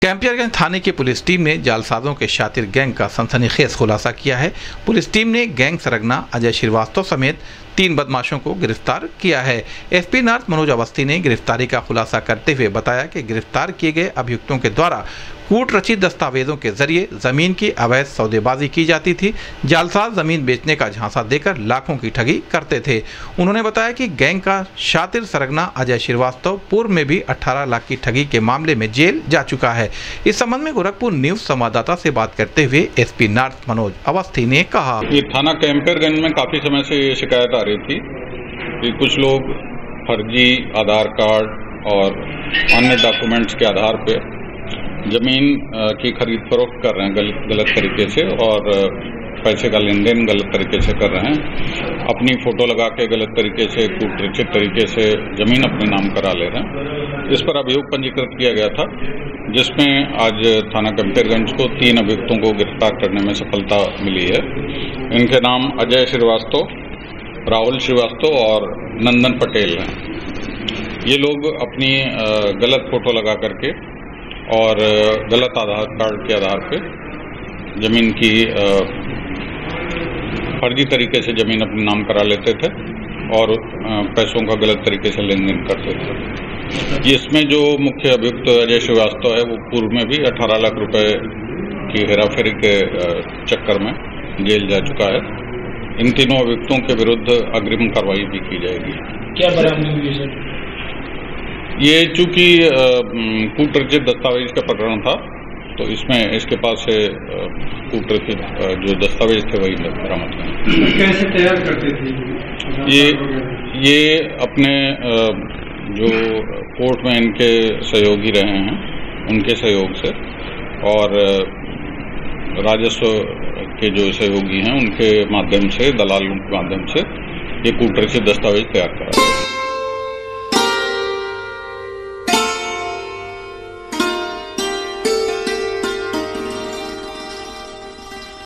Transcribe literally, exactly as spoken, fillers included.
कैंपियरगंज थाने की police team ने जालसाजों के शातिर गैंग का सनसनीखेज खुलासा किया है। पुलिस टीम ने गैंग सरगना अजय श्रीवास्तव समेत तीन बदमाशों को गिरफ्तार किया है। एसपी नॉर्थ मनोज अवस्थी ने गिरफ्तारी का खुलासा करते हुए बताया कि गिरफ्तार किए गए अभियुक्तों के द्वारा कूट रचित दस्तावेजों के जरिए जमीन की अवैध सौदेबाजी की जाती थी। जालसाज जमीन बेचने का झांसा देकर लाखों की ठगी करते थे। उन्होंने बताया कि गैंग का शातिर सरगना अजय श्रीवास्तव पूर्व में भी अठारह लाख की ठगी के मामले में जेल जा चुका है। इस संबंध में गोरखपुर न्यूज संवाददाता से बात करते हुए एसपी नॉर्थ मनोज अवस्थी ने कहा, ये थाना कैंपियरगंज में काफी समय से ये शिकायत आ रही थी कि कुछ लोग फर्जी आधार कार्ड और अन्य डॉक्यूमेंट्स के आधार पर जमीन की खरीद फरोख्त कर रहे हैं गल, गलत तरीके से और पैसे का लेन देन गलत तरीके से कर रहे हैं। अपनी फोटो लगा के गलत तरीके से कूटरचित तरीके से जमीन अपने नाम करा ले रहे हैं। इस पर अभियोग पंजीकृत किया गया था, जिसमें आज थाना कैंपियरगंज को तीन अभियुक्तों को गिरफ्तार करने में सफलता मिली है। इनके नाम अजय श्रीवास्तव, राहुल श्रीवास्तव और नंदन पटेल हैं। ये लोग अपनी गलत फोटो लगा करके और गलत आधार कार्ड के आधार पे जमीन की फर्जी तरीके से जमीन अपने नाम करा लेते थे और पैसों का गलत तरीके से लेन देन करते थे। इसमें जो मुख्य अभियुक्त अजय श्रीवास्तव है, वो पूर्व में भी अठारह लाख रुपए की हेराफेरी के चक्कर में जेल जा चुका है। इन तीनों अभियुक्तों के विरुद्ध अग्रिम कार्रवाई भी की जाएगी। क्या बरामदगी हुई सर? ये चूंकि कूटरचित दस्तावेज का प्रकरण था, तो इसमें इसके पास से कूटरचित जो दस्तावेज थे वही बरामद हुए। कैसे तैयार करते थे ये ये अपने जो कोर्ट में इनके सहयोगी रहे हैं, उनके सहयोग से और राजस्व के जो सहयोगी हैं उनके माध्यम से, दलालों के माध्यम से ये कूटरचित दस्तावेज तैयार करा।